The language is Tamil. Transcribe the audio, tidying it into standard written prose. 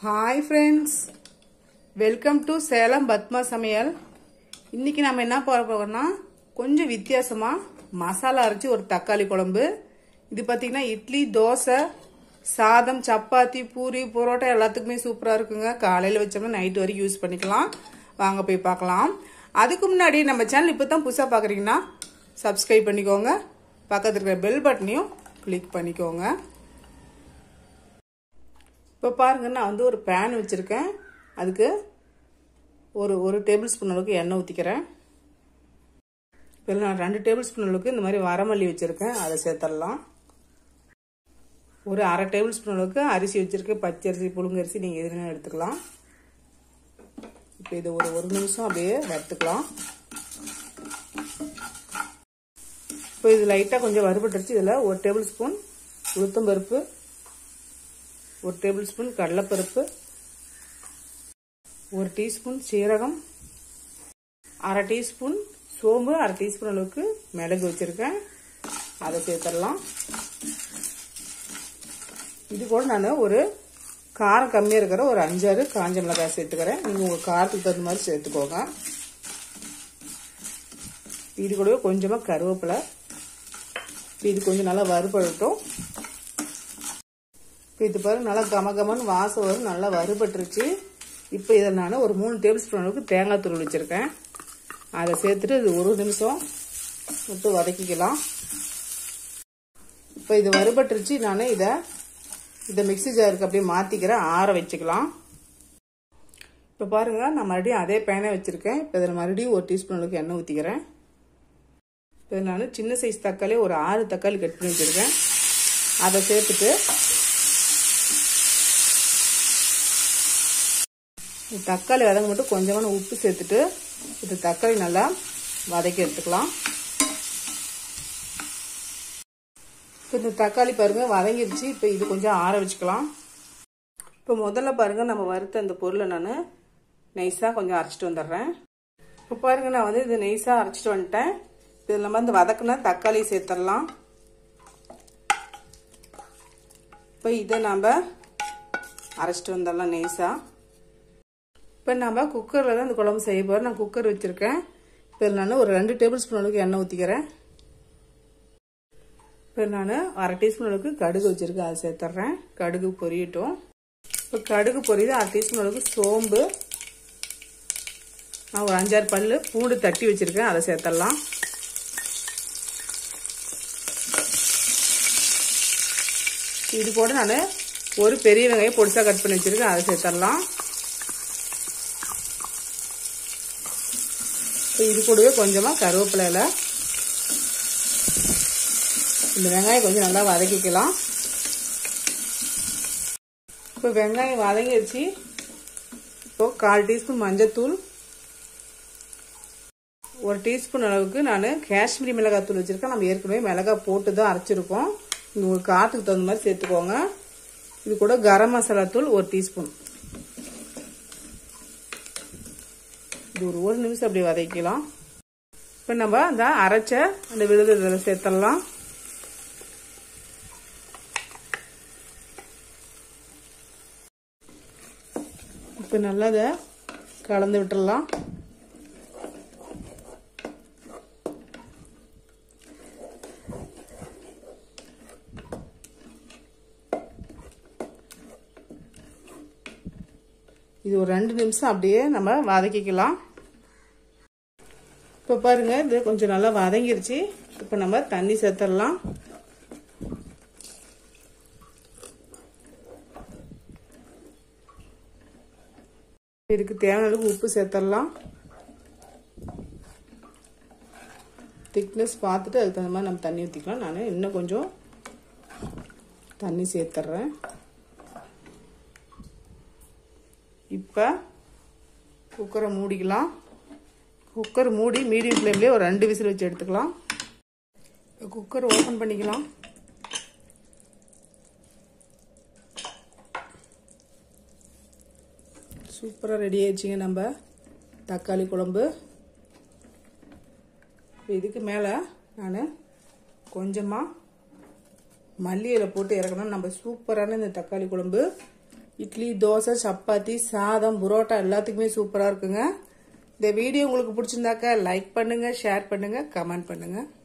Hi friends, welcome to Salem Batma Samayal. இன்னைக்கு நாம என்ன பார்க்க போறோம்னா கொஞ்சம் வித்தியாசமா மசாலா அரைச்சு ஒரு தக்காளி குழம்பு. இது பாத்தீங்கன்னா இட்லி, தோசை, சாதம், சப்பாத்தி, பூரி, பரோட்டா எல்லாத்துக்குமே சூப்பரா இருக்குங்க. காலையில வச்சோம்னா நைட் வரைக்கும் யூஸ் பண்ணிக்கலாம். வாங்க போய் பார்க்கலாம். அதுக்கு முன்னாடி நம்ம சேனல் இப்பதான் புதுசா பாக்குறீங்கன்னா சப்ஸ்கிரைப் பண்ணிக்கோங்க. பக்கத்துல இருக்கிற பெல் பட்டனையும் கிளிக் பண்ணிக்கோங்க. இப்போ பாருங்க, நான் வந்து ஒரு பேன் வச்சிருக்கேன். அதுக்கு ஒரு டேபிள் ஸ்பூன் அளவுக்கு எண்ணெய் ஊற்றிக்கிறேன். இப்போ நான் 2 டேபிள் ஸ்பூன் அளவுக்கு இந்த மாதிரி வரமல்லி வச்சிருக்கேன், அதை சேர்த்துடலாம். ஒரு அரை டேபிள் ஸ்பூன் அளவுக்கு அரிசி வச்சிருக்கேன், பச்சரிசி, புழுங்கரிசி, நீங்கள் எதுனா எடுத்துக்கலாம். இப்போ இது ஒரு நிமிஷம் அப்படியே வறுத்துக்கலாம். இப்போ இது லைட்டாக கொஞ்சம் வறுபட்டுருச்சு. இதில் 1 டேபிள் ஸ்பூன் உளுத்தம்பருப்பு, 1 டேபிள் ஸ்பூன் கடலைப்பருப்பு, 1 டீஸ்பூன் சீரகம், அரை டீஸ்பூன் சோம்பு, அரை டீஸ்பூன் அளவுக்கு மிளகு வச்சிருக்கேன், அதை சேர்த்துடலாம். இது கூட நான் ஒரு காரம் கம்மியாக இருக்கிற ஒரு 5-6 காஞ்ச மிளகாய் சேர்த்துக்கிறேன். நீங்கள் உங்கள் காரத்துக்கு தகுந்த மாதிரி சேர்த்துக்கோங்க. இது கூடவே கொஞ்சமாக கருவேப்பிலை. இது கொஞ்சம் நல்லா வறுபடட்டும். இப்போ இது பாருங்க, நல்லா கமகமன்னு வாசம் வரும், நல்லா வறுபட்டுருச்சு. இப்போ இதில் நான் ஒரு 3 டேபிள் ஸ்பூன் அளவுக்கு தேங்காய் தூள் வச்சுருக்கேன், அதை சேர்த்துட்டு இது 1 நிமிஷம் விட்டு வதக்கிக்கலாம். இப்போ இது வறுபட்டுருச்சு. நான் இதை மிக்ஸி ஜாருக்கு அப்படியே மாற்றிக்கிறேன், ஆற வச்சுக்கலாம். இப்போ பாருங்க, நான் மறுபடியும் அதே பேனே வச்சுருக்கேன். இப்போ இதில் மறுபடியும் 1 டீஸ்பூன் அளவுக்கு எண்ணெய் ஊற்றிக்கிறேன். இப்போ நான் சின்ன சைஸ் தக்காளி ஒரு 6 தக்காளி கட் பண்ணி வச்சுருக்கேன், அதை சேர்த்துட்டு தக்காளி வதங்க மட்டும் கொஞ்சமான உப்பு சேர்த்துட்டு இது தக்காளி நல்லா வதக்கி எடுத்துக்கலாம். இப்போ இந்த தக்காளி பாருங்க வதங்கிருச்சு. இப்போ இது கொஞ்சம் ஆற வச்சுக்கலாம். இப்போ முதல்ல பாருங்க, நம்ம வறுத்த அந்த பொருளை நான் நைஸாக கொஞ்சம் அரைச்சிட்டு வந்துடுறேன். இப்போ பாருங்க, நான் வந்து இது நைஸாக அரைச்சிட்டு வந்துட்டேன். இதில் நம்ம இந்த வதக்குனா தக்காளி சேர்த்துடலாம். இப்போ இதை நாம் அரைச்சிட்டு வந்துடலாம் நைஸாக. இப்போ நம்ம குக்கரில் தான் இந்த குழம்பு செய்ய போகிறோம். நான் குக்கர் வச்சுருக்கேன். இப்போ நான் ஒரு 2 டேபிள் ஸ்பூன் அளவுக்கு எண்ணெய் ஊற்றிக்கிறேன். இப்போ நான் அரை டீஸ்பூன் அளவுக்கு கடுகு வச்சுருக்கேன், அதை சேர்த்துட்றேன். கடுகு பொரியட்டும். இப்போ கடுகு பொரியுது. அரை டீஸ்பூன் அளவுக்கு சோம்பு, நான் ஒரு 5-6 பல்லு பூண்டு தட்டி வச்சுருக்கேன், அதை சேர்த்துடலாம். இது கூட நான் ஒரு பெரிய வெங்காயம் பொடிசாக கட் பண்ணி வச்சுருக்கேன், அதை சேர்த்துடலாம். இப்போ இது கூடவே கொஞ்சமாக கருவேப்பிலை இலை. இந்த வெங்காயம் கொஞ்சம் நல்லா வதக்கிக்கலாம். இப்போ வெங்காயம் வதங்கிடுச்சு. இப்போ 1/4 டீஸ்பூன் மஞ்சத்தூள், 1 டீஸ்பூன் அளவுக்கு நான் காஷ்மீரி மிளகாய் தூள் வச்சுருக்கேன். நம்ம ஏற்கனவே மிளகாய் போட்டு தான் அரைச்சிருக்கோம். நீங்கள் உங்களுக்கு காரத்துக்கு தகுந்த மாதிரி சேர்த்துக்கோங்க. இது கூட கரம் மசாலா தூள் 1 டீஸ்பூன். இது ஒரு நிமிஷம் அப்படியே வதக்கலாம். இப்போ நம்ம அந்த அரைச்ச அந்த விழுது இதில் சேர்த்துடலாம். இப்போ நல்லா அதை கலந்து விட்டுடலாம். இது ஒரு 2 நிமிஷம் அப்படியே நம்ம வதக்கிக்கலாம். இப்போ பாருங்க, இது கொஞ்சம் நல்லா வதங்கிருச்சு. இப்போ நம்ம தண்ணி சேர்த்துடலாம். இதுக்கு தேவையான அளவுக்கு உப்பு சேர்த்துடலாம். திக்னஸ் பார்த்துட்டு அதுக்கு தகுந்த மாதிரி நம்ம தண்ணி ஊற்றிக்கலாம். நான் இன்னும் கொஞ்சம் தண்ணி சேர்த்துட்றேன். இப்போ குக்கரை மூடிக்கலாம். குக்கர் மூடி மீடியம் ஃப்ளேம்லேயே ஒரு 2 விசில் வச்சு எடுத்துக்கலாம். குக்கர் ஓப்பன் பண்ணிக்கலாம். சூப்பராக ரெடி ஆயிடுச்சுங்க நம்ம தக்காளி குழம்பு. இதுக்கு மேலே நான் கொஞ்சமாக மல்லி இலை போட்டு இறக்கணும். நம்ம சூப்பரான இந்த தக்காளி குழம்பு இட்லி, தோசை, சப்பாத்தி, சாதம், புரோட்டா எல்லாத்துக்குமே சூப்பராக இருக்குங்க. இந்த வீடியோ உங்களுக்கு பிடிச்சிருந்தாக்கா லைக் பண்ணுங்க, ஷேர் பண்ணுங்க, கமெண்ட் பண்ணுங்க.